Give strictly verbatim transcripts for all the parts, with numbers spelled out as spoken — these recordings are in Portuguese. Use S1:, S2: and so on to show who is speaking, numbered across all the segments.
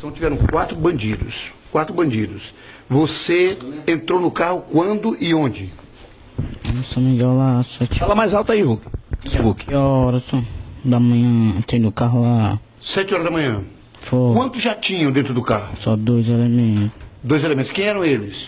S1: participação tiveram quatro bandidos. Quatro bandidos. Você entrou no carro quando e onde?
S2: Em São Miguel lá, sete
S1: Fala mais alto aí, Hulk. Hulk.
S2: horas só, da manhã, entrei no carro lá.
S1: Sete horas da manhã.
S2: Foi
S1: Quantos já tinham dentro do carro?
S2: só dois elementos.
S1: Dois elementos. Quem eram eles?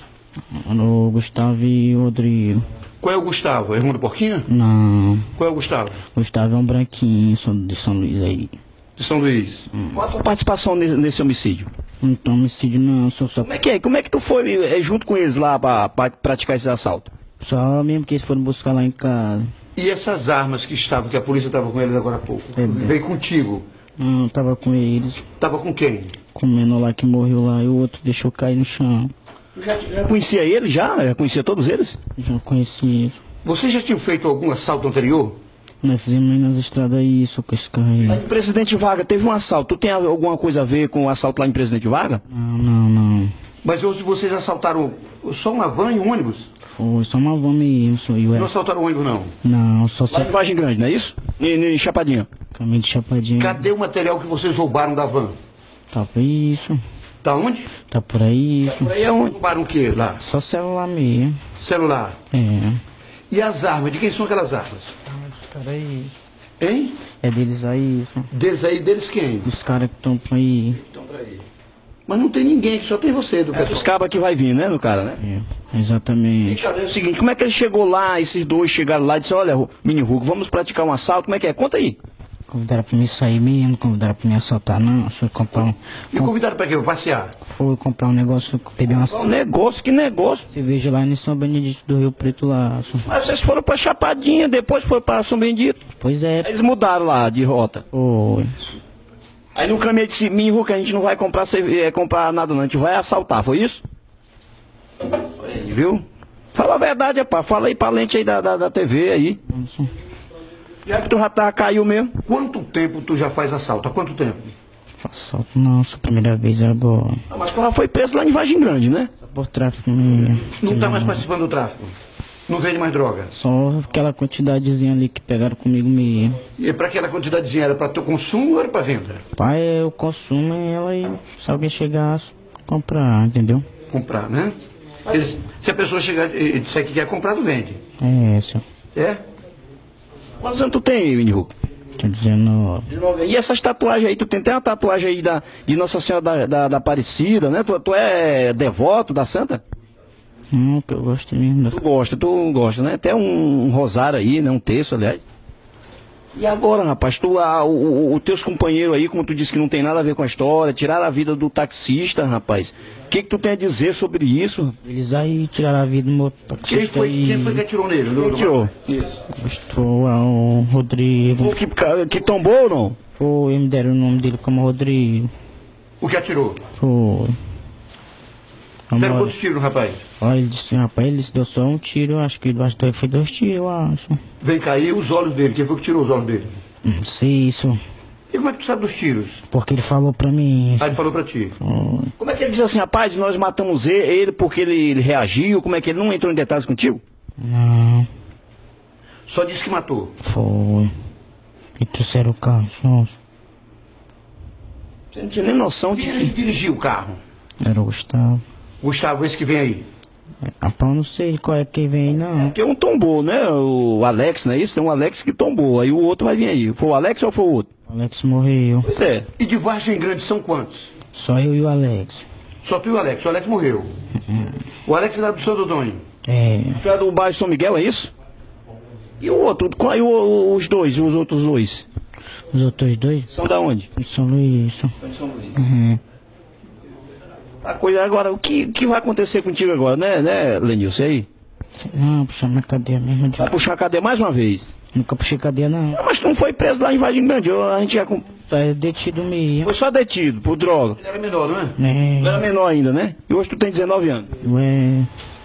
S2: O Gustavo e o Rodrigo.
S1: Qual é o Gustavo? É irmão do Porquinho?
S2: Não,
S1: Qual é o Gustavo?
S2: Gustavo é um branquinho só de São Luís aí.
S1: De São Luís.
S3: Hum. Qual a tua participação nesse, nesse homicídio?
S2: Não tem homicídio não, só, só,
S3: Como é que é? Como é que tu foi é, junto com eles lá pra, pra praticar esse assalto?
S2: só mesmo que eles foram buscar lá em casa.
S1: E essas armas que estavam, que a polícia estava com eles agora há pouco?
S2: É,
S1: Veio contigo.
S2: Não, eu tava com eles,
S1: Estava com quem?
S2: com o menor lá que morreu lá e o outro deixou cair no chão.
S3: Tu já, já conhecia eles já? Já conhecia todos eles?
S2: Já conheci eles.
S1: Você já tinha feito algum assalto anterior?
S2: Nós fizemos aí nas estradas isso com esse carro aí.
S3: Lá em Presidente Vargas teve um assalto. Tu tem alguma coisa a ver com o assalto lá em Presidente Vargas?
S2: Não, não, não.
S1: Mas hoje vocês assaltaram só uma van e um ônibus?
S2: Foi só uma van mesmo, só eu
S1: Não
S2: era.
S1: assaltaram o ônibus, não.
S2: Não, só
S3: Lá
S2: só
S3: em Vargem Grande, não é isso? Em, em Chapadinha.
S2: caminho de chapadinha.
S1: Cadê o material que vocês roubaram da van?
S2: Tá por isso,
S1: Tá onde?
S2: tá por aí isso.
S1: Por aí é onde? Roubaram o quê lá?
S2: Só celular mesmo.
S1: Celular.
S2: É.
S1: E as armas? De quem são aquelas armas?
S2: Os caras aí.
S1: Hein?
S2: É deles aí isso.
S1: Deles aí, deles quem?
S2: Os caras que estão aí.
S1: Mas não tem ninguém aqui, só tem você do
S3: É
S1: pessoal.
S3: dos cabas que vai vir, né, no cara, né?
S2: É, exatamente.
S3: É o seguinte, como é que ele chegou lá, esses dois chegaram lá e disseram, olha, Mini Hugo, vamos praticar um assalto, como é que é? Conta aí.
S2: Convidaram pra mim sair mesmo, convidaram pra mim assaltar, não. Foi comprar um.
S1: Me convidaram para quê? Pra passear?
S2: Foi comprar um negócio, beber uma
S3: Um negócio, que negócio.
S2: cerveja lá em São Benedito do Rio Preto lá. só.
S3: Mas vocês foram pra Chapadinha, depois foram pra São Bendito.
S2: Pois é,
S3: Aí eles mudaram lá de rota.
S2: foi.
S3: Aí no caminho disse, Mini Hugo, a gente não vai comprar, cerve- é, comprar nada não, a gente vai assaltar, foi isso? Aí, viu? Fala a verdade, rapaz, fala aí pra lente aí da, da, da T V aí. Já que tu já tá, caiu mesmo.
S1: Quanto tempo tu já faz assalto? Há quanto tempo?
S2: Assalto não, sua primeira vez agora.
S3: Não, mas tu já foi preso lá em Vargem Grande, né?
S2: Só por tráfico mesmo.
S1: Não tá mais participando do tráfico? Não vende mais droga?
S2: Só aquela quantidadezinha ali que pegaram comigo mesmo.
S1: E para aquela quantidadezinha era para teu consumo ou era para venda?
S2: Pai, eu consumo ela e se alguém chegar, comprar, entendeu?
S1: Comprar, né? Eles- se a pessoa chegar e disser que quer comprar, tu vende.
S2: É essa.
S1: É?
S3: Quantos anos tu tem, Mini Hugo?
S2: Tô dizendo.
S3: E essas tatuagens aí, tu tem até uma tatuagem aí da, de Nossa Senhora da, da, da Aparecida, né? Tu, tu é devoto da Santa?
S2: Não, que eu gosto mesmo.
S3: Tu gosta, tu gosta, né? Até um, um rosário aí, né? Um terço, aliás. E agora, rapaz, tu, a, o, o- os teus companheiros aí, como tu disse que não tem nada a ver com a história, tiraram a vida do taxista, rapaz. O que que tu tem a dizer sobre isso?
S2: Eles aí tiraram a vida do meu
S1: Quem
S2: taxista
S1: foi,
S2: aí.
S1: quem foi que atirou nele? No-
S3: Quem
S1: no-
S3: tirou?
S2: Gostou, é o Rodrigo.
S3: O que, ca- que tombou ou não?
S2: Foi, me deram o nome dele como Rodrigo.
S1: O que atirou?
S2: Foi.
S1: Deram
S2: Vamos
S1: quantos tiros, rapaz?
S2: Olha, ele disse, rapaz, ele deu só um tiro, eu acho que ele acho que foi dois tiros, eu acho.
S1: Vem cá, e os olhos dele? Quem foi que tirou os olhos dele?
S2: Não sei isso,
S1: E como é que tu sabe dos tiros?
S2: porque ele falou pra mim.
S1: Ah, ele falou pra ti.
S3: Como é que ele diz assim, rapaz, nós matamos ele, ele porque ele, ele reagiu, como é que ele não entrou em detalhes contigo?
S2: Não,
S1: Só disse que matou.
S2: foi. E trouxeram o carro, só.
S3: Você não tinha nem noção de
S1: Quem
S3: que...
S1: dirigiu o carro?
S2: Era o Gustavo.
S1: Gustavo, esse que vem aí.
S2: Rapaz, eu não sei qual é que vem, não.
S3: Porque um tombou, né? O Alex, não é isso? Tem um Alex que tombou, aí o outro vai vir aí. Foi o Alex ou foi o outro?
S2: O Alex morreu.
S3: Pois é.
S1: E de Vargem Grande são quantos?
S2: Só eu e o Alex.
S1: Só tu e o Alex. O Alex morreu. O Alex era do São Dodonho.
S2: É,
S3: Tu é do bairro São Miguel, é isso? E o outro? Qual é o- os dois, os outros dois?
S2: os outros dois,
S3: São da onde?
S2: de São Luís.
S3: De São Luís.
S2: Uhum.
S3: A coisa agora, o que, que vai acontecer contigo agora, né, né, Lenilson, aí?
S2: Não, puxar minha cadeia mesmo. De...
S3: Vai puxar a cadeia mais uma vez?
S2: Nunca puxei cadeia, não.
S3: Não, mas tu não foi preso lá em Vargem Grande, eu- a gente já... com-
S2: Só é detido mesmo.
S3: Foi só detido por droga.
S1: Ele era menor, não é?
S3: Tu
S2: É,
S3: era menor ainda, né? E hoje tu tem dezenove anos.
S2: é.